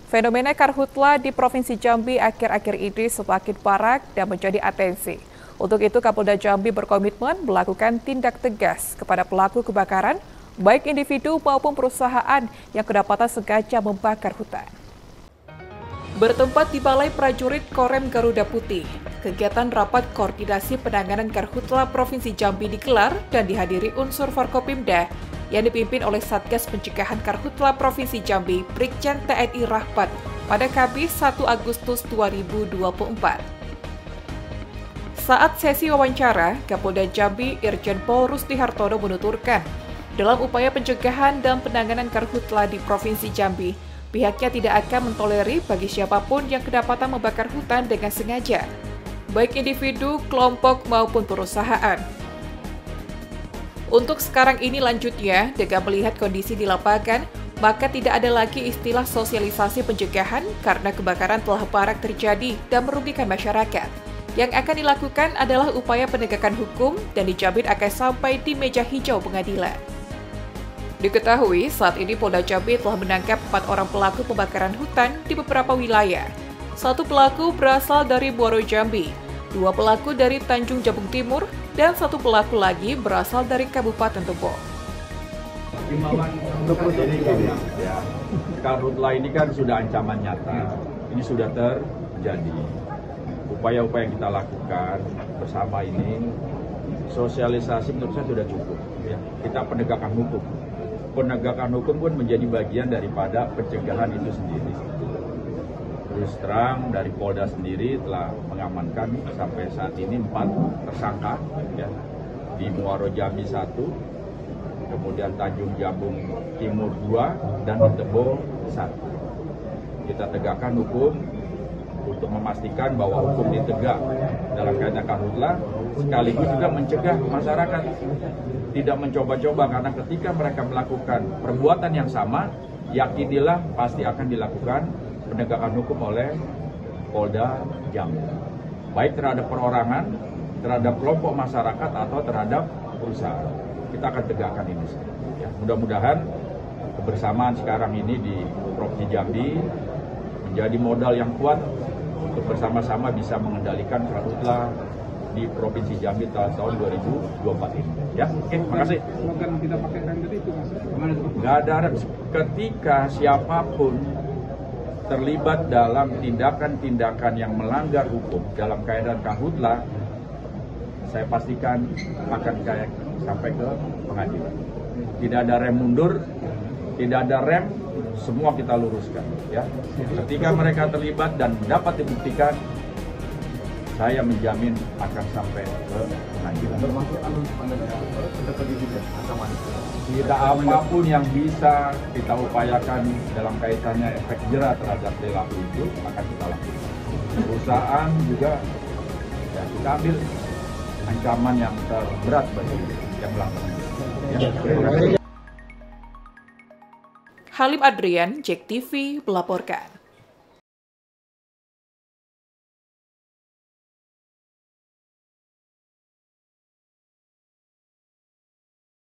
Fenomena karhutla di Provinsi Jambi akhir-akhir ini semakin parah dan menjadi atensi. Untuk itu, Kapolda Jambi berkomitmen melakukan tindak tegas kepada pelaku kebakaran, baik individu maupun perusahaan yang kedapatan sengaja membakar hutan. Bertempat di Balai Prajurit Korem Garuda Putih, kegiatan rapat koordinasi penanganan karhutla Provinsi Jambi digelar dan dihadiri unsur Forkopimda yang dipimpin oleh Satgas Pencegahan Karhutla Provinsi Jambi, Brigjen TNI Rahmat, pada Kamis 1 Agustus 2024. Saat sesi wawancara, Kapolda Jambi Irjen Pol Rusdi Hartono menuturkan, dalam upaya pencegahan dan penanganan karhutla di Provinsi Jambi, pihaknya tidak akan mentoleri bagi siapapun yang kedapatan membakar hutan dengan sengaja, baik individu, kelompok, maupun perusahaan. Untuk sekarang ini lanjutnya, dengan melihat kondisi di lapangan, maka tidak ada lagi istilah sosialisasi pencegahan karena kebakaran telah marak terjadi dan merugikan masyarakat. Yang akan dilakukan adalah upaya penegakan hukum dan dijamin akan sampai di meja hijau pengadilan. Diketahui saat ini Polda Jambi telah menangkap 4 orang pelaku pembakaran hutan di beberapa wilayah. 1 pelaku berasal dari Muaro Jambi, 2 pelaku dari Tanjung Jabung Timur, dan 1 pelaku lagi berasal dari Kabupaten Tebo. Karhutla ini kan sudah ancaman nyata, ini sudah terjadi. Upaya-upaya yang kita lakukan bersama ini, sosialisasi menurut saya sudah cukup. Ya. Kita penegakan hukum. Penegakan hukum pun menjadi bagian daripada pencegahan itu sendiri. Terus terang dari Polda sendiri telah mengamankan sampai saat ini 4 tersangka ya, di Muaro Jambi 1, kemudian Tanjung Jabung Timur 2, dan di Tebo 1. Kita tegakkan hukum untuk memastikan bahwa hukum ditegak dalam kaitan karhutla, sekaligus juga mencegah masyarakat tidak mencoba-coba, karena ketika mereka melakukan perbuatan yang sama, yakinilah pasti akan dilakukan penegakan hukum oleh Polda Jambi, baik terhadap perorangan, terhadap kelompok masyarakat, atau terhadap perusahaan. Kita akan tegakkan ini. Ya, mudah-mudahan kebersamaan sekarang ini di Provinsi Jambi menjadi modal yang kuat untuk bersama-sama bisa mengendalikan karhutla di Provinsi Jambi tahun 2024 ini. Ya, oke, makasih. Slogan tidak pakai rem tadi itu, Mas. Nggak ada rem. Ketika siapapun terlibat dalam tindakan-tindakan yang melanggar hukum dalam keadaan karhutla, saya pastikan akan sampai ke pengadilan. Tidak ada rem mundur, tidak ada rem, semua kita luruskan. Ya, ketika mereka terlibat dan dapat dibuktikan, saya menjamin akan sampai ke pengadilan. Tidak apapun yang bisa kita upayakan dalam kaitannya efek jerah terhadap perilaku itu akan kita lakukan. Perusahaan juga ya, kita ambil ancaman yang terberat bagi yang melakukan. Ya. Halim Adrian, JEK TV melaporkan.